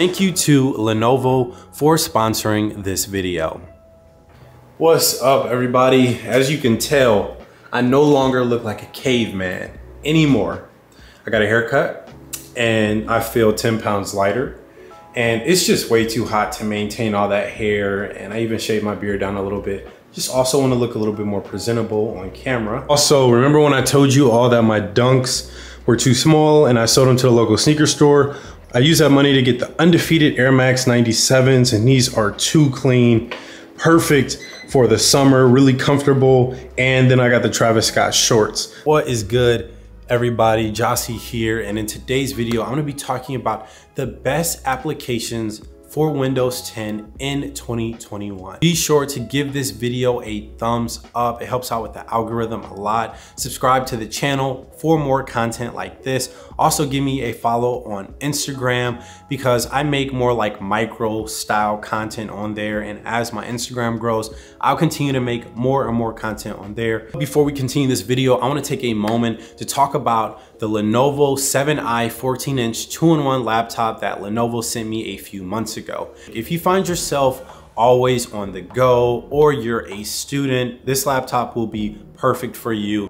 Thank you to Lenovo for sponsoring this video. What's up, everybody? As you can tell, I no longer look like a caveman anymore. I got a haircut and I feel 10 pounds lighter. And it's just way too hot to maintain all that hair. And I even shaved my beard down a little bit. Just also want to look a little bit more presentable on camera. Also, remember when I told you all that my Dunks were too small and I sold them to the local sneaker store? I used that money to get the undefeated Air Max 97s, and these are too clean, perfect for the summer, really comfortable. And then I got the Travis Scott shorts. What is good, everybody? Jossie here, and in today's video, I'm gonna be talking about the best applications for Windows 10 in 2021. Be sure to give this video a thumbs up. It helps out with the algorithm a lot. Subscribe to the channel for more content like this. Also give me a follow on Instagram because I make more like micro style content on there. And as my Instagram grows, I'll continue to make more and more content on there. Before we continue this video, I wanna take a moment to talk about the Lenovo 7i 14-inch 2-in-1 laptop that Lenovo sent me a few months ago. If you find yourself always on the go or you're a student, this laptop will be perfect for you.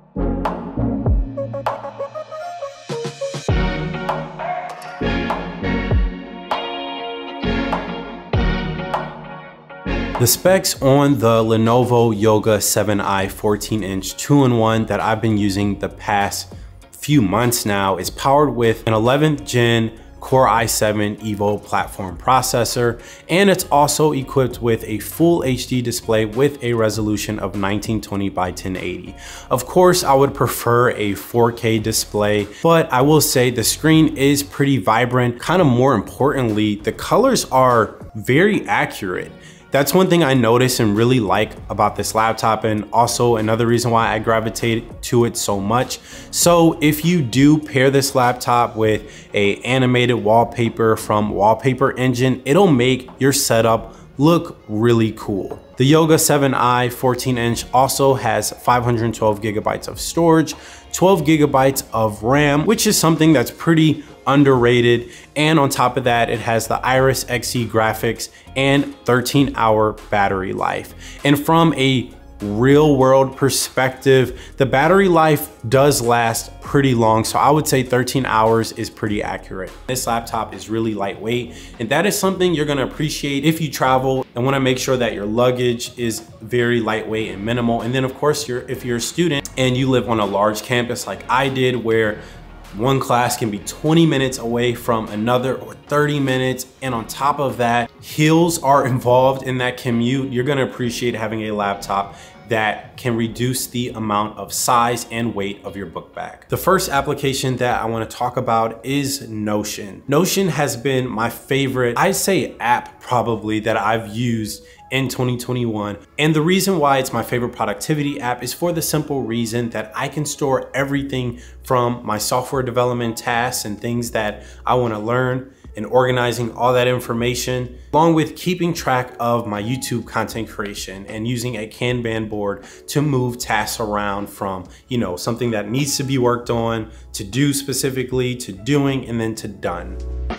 The specs on the Lenovo Yoga 7i 14-inch 2-in-1 that I've been using the past few months now is powered with an 11th gen Core i7 Evo platform processor, and it's also equipped with a full HD display with a resolution of 1920 by 1080. Of course, I would prefer a 4K display, but I will say the screen is pretty vibrant. Kind of more importantly, the colors are very accurate. That's one thing I notice and really like about this laptop, and also another reason why I gravitate to it so much. So if you do pair this laptop with an animated wallpaper from Wallpaper Engine, it'll make your setup look really cool. The Yoga 7i 14-inch also has 512 gigabytes of storage, 12 gigabytes of RAM, which is something that's pretty underrated. And on top of that, it has the Iris Xe graphics and 13-hour battery life. And from a real world perspective, the battery life does last pretty long. So I would say 13 hours is pretty accurate. This laptop is really lightweight, and that is something you're gonna appreciate if you travel and wanna make sure that your luggage is very lightweight and minimal. And then of course, if you're a student and you live on a large campus like I did, where one class can be 20 minutes away from another or 30 minutes. And on top of that, hills are involved in that commute. You're gonna appreciate having a laptop that can reduce the amount of size and weight of your book bag. The first application that I wanna talk about is Notion. Notion has been my favorite, I'd say app probably, that I've used in 2021. And the reason why it's my favorite productivity app is for the simple reason that I can store everything from my software development tasks and things that I wanna learn, and organizing all that information, along with keeping track of my YouTube content creation and using a Kanban board to move tasks around from, something that needs to be worked on, to do specifically, to doing, and then to done.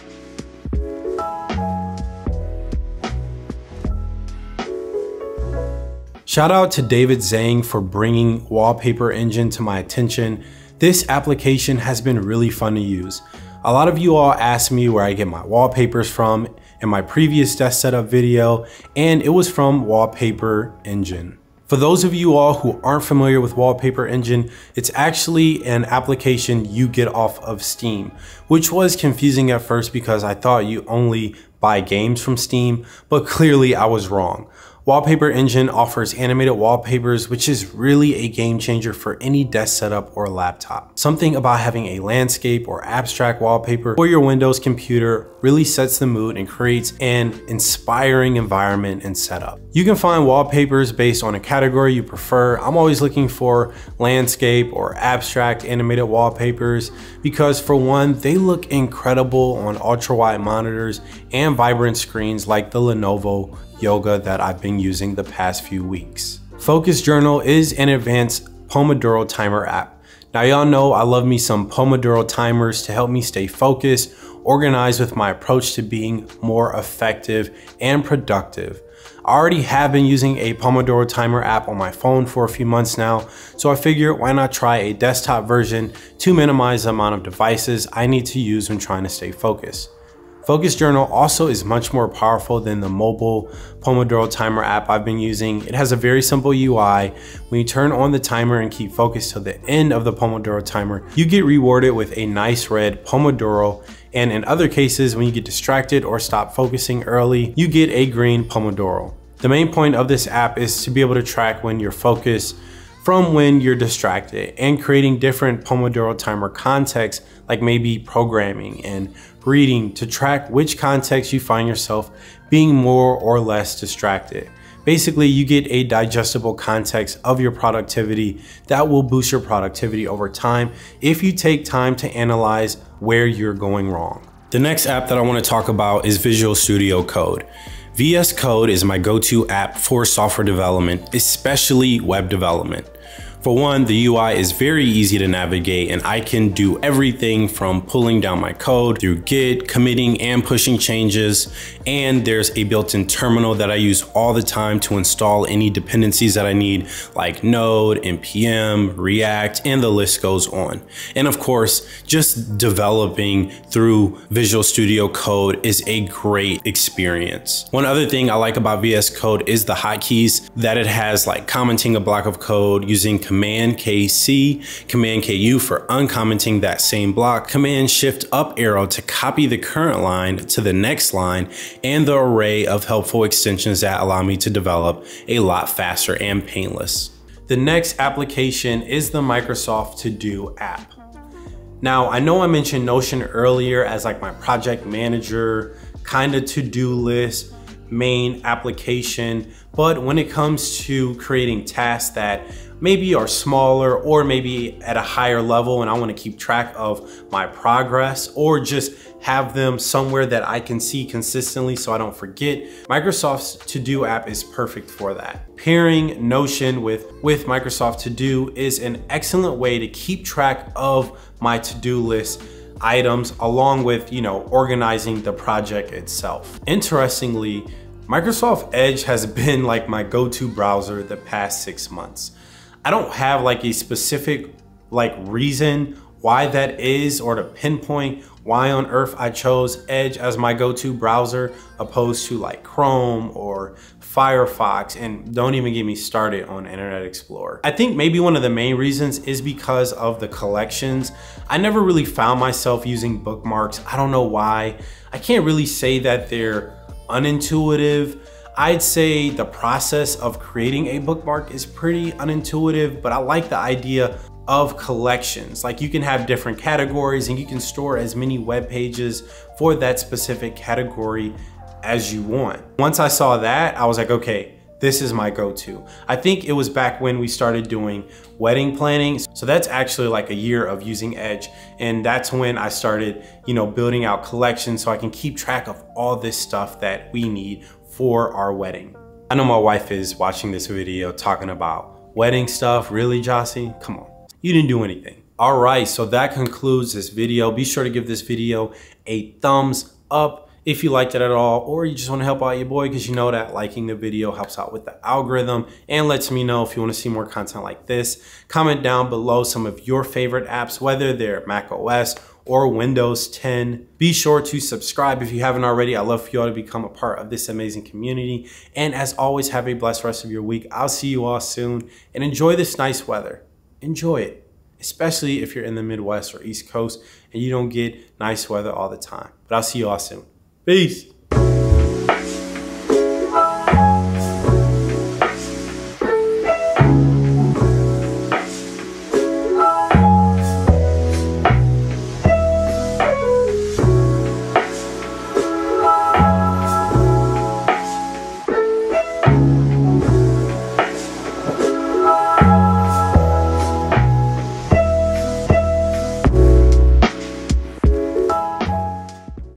Shout out to David Zhang for bringing Wallpaper Engine to my attention. This application has been really fun to use. A lot of you all asked me where I get my wallpapers from in my previous desk setup video, and it was from Wallpaper Engine. For those of you all who aren't familiar with Wallpaper Engine, it's actually an application you get off of Steam, which was confusing at first because I thought you only buy games from Steam, but clearly I was wrong. Wallpaper Engine offers animated wallpapers, which is really a game changer for any desk setup or laptop. Something about having a landscape or abstract wallpaper for your Windows computer really sets the mood and creates an inspiring environment and setup. You can find wallpapers based on a category you prefer. I'm always looking for landscape or abstract animated wallpapers because, for one, they look incredible on ultra-wide monitors and vibrant screens like the Lenovo Yoga that I've been using the past few weeks. Focus Journal is an advanced Pomodoro timer app Now y'all know I love me some Pomodoro timers to help me stay focused, organized with my approach to being more effective and productive. I already have been using a Pomodoro timer app on my phone for a few months now, so I figured why not try a desktop version to minimize the amount of devices I need to use when trying to stay focused. Focus Journal also is much more powerful than the mobile Pomodoro timer app I've been using. It has a very simple UI. When you turn on the timer and keep focused till the end of the Pomodoro timer, you get rewarded with a nice red Pomodoro. And in other cases, when you get distracted or stop focusing early, you get a green Pomodoro. The main point of this app is to be able to track when you're focused from when you're distracted, and creating different Pomodoro timer contexts, like maybe programming and reading, to track which context you find yourself being more or less distracted. Basically, you get a digestible context of your productivity that will boost your productivity over time if you take time to analyze where you're going wrong. The next app that I want to talk about is Visual Studio Code. VS Code is my go-to app for software development, especially web development. For one, the UI is very easy to navigate, and I can do everything from pulling down my code through Git, committing and pushing changes, and there's a built-in terminal that I use all the time to install any dependencies that I need, like Node, NPM, React, and the list goes on. And of course, just developing through Visual Studio Code is a great experience. One other thing I like about VS Code is the hotkeys that it has, like commenting a block of code using Command KC, Command KU for uncommenting that same block, Command Shift up arrow to copy the current line to the next line, and the array of helpful extensions that allow me to develop a lot faster and painless. The next application is the Microsoft To Do app. Now, I know I mentioned Notion earlier as like my project manager, kind of to-do list, main application, but when it comes to creating tasks that maybe are smaller or maybe at a higher level and I want to keep track of my progress, or just have them somewhere that I can see consistently so I don't forget, Microsoft's To Do app is perfect for that. Pairing Notion with Microsoft To Do is an excellent way to keep track of my to-do list items, along with, organizing the project itself. Interestingly, Microsoft Edge has been like my go-to browser the past 6 months. I don't have like a specific reason why that is, or to pinpoint why on earth I chose Edge as my go-to browser opposed to like Chrome or Firefox, and don't even get me started on Internet Explorer. I think maybe one of the main reasons is because of the collections. I never really found myself using bookmarks. I don't know why. I can't really say that they're unintuitive. I'd say the process of creating a bookmark is pretty unintuitive, but I like the idea of collections. Like, you can have different categories and you can store as many web pages for that specific category as you want. Once I saw that, I was like, okay, this is my go-to. I think it was back when we started doing wedding planning. So that's actually like a year of using Edge. And that's when I started, building out collections so I can keep track of all this stuff that we need for our wedding. I know my wife is watching this video talking about wedding stuff. Really, Jossie? Come on, you didn't do anything. All right, so that concludes this video. Be sure to give this video a thumbs up if you liked it at all, or you just want to help out your boy, because you know that liking the video helps out with the algorithm and lets me know if you want to see more content like this. Comment down below some of your favorite apps, whether they're Mac OS or Windows 10. Be sure to subscribe if you haven't already. I'd love for you all to become a part of this amazing community. And as always, have a blessed rest of your week. I'll see you all soon, and enjoy this nice weather. Enjoy it, especially if you're in the Midwest or East Coast and you don't get nice weather all the time. But I'll see you all soon. Peace.